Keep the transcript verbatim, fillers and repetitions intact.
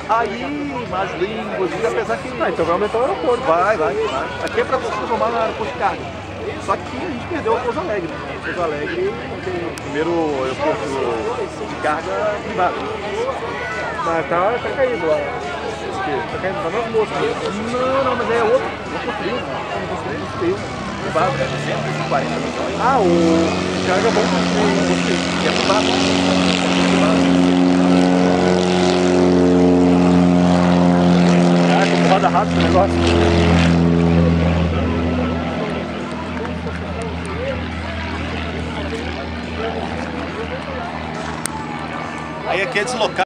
Aí, mais línguas, apesar que... Ah, então vai aumentar o aeroporto. Vai, vai, vai. Aqui é para se transformar no aeroporto de carga. Só que a gente perdeu o Pouso Alegre. O Pouso Alegre tem o primeiro aeroporto de carga privado. Mas tá, tá caindo lá. Tá caindo, tá nas moças. Não, não, mas é outro. Vou construir. Vamos construir, construir. Privado, é duzentos e quarenta milhões. Ah, o carga bom construir. E é privado. É privado. Roda rápido o negócio. Aí aqui é deslocar.